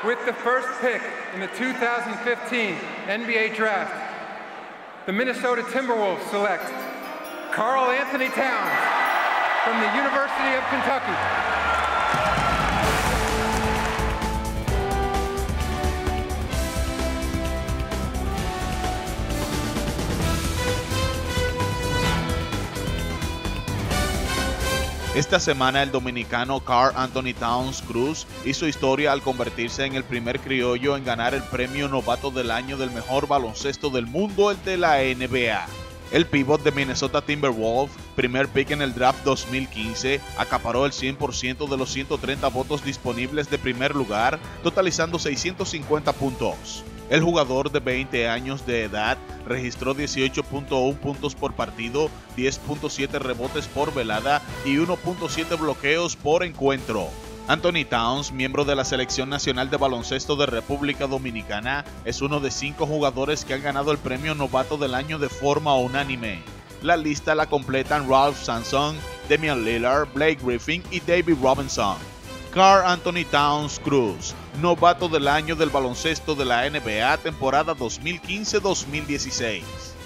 With the first pick in the 2015 NBA Draft, the Minnesota Timberwolves select Karl Anthony Towns from the University of Kentucky. Esta semana el dominicano Karl Anthony Towns Cruz hizo historia al convertirse en el primer criollo en ganar el premio Novato del Año del mejor baloncesto del mundo, el de la NBA. El pívot de Minnesota Timberwolves, primer pick en el draft 2015, acaparó el 100% de los 130 votos disponibles de primer lugar, totalizando 650 puntos. El jugador de 20 años de edad registró 18.1 puntos por partido, 10.7 rebotes por velada y 1.7 bloqueos por encuentro. Anthony Towns, miembro de la Selección Nacional de Baloncesto de República Dominicana, es uno de 5 jugadores que han ganado el premio Novato del Año de forma unánime. La lista la completan Ralph Sampson, Damian Lillard, Blake Griffin y David Robinson. Karl Anthony Towns Cruz, Novato del Año del baloncesto de la NBA temporada 2015-2016.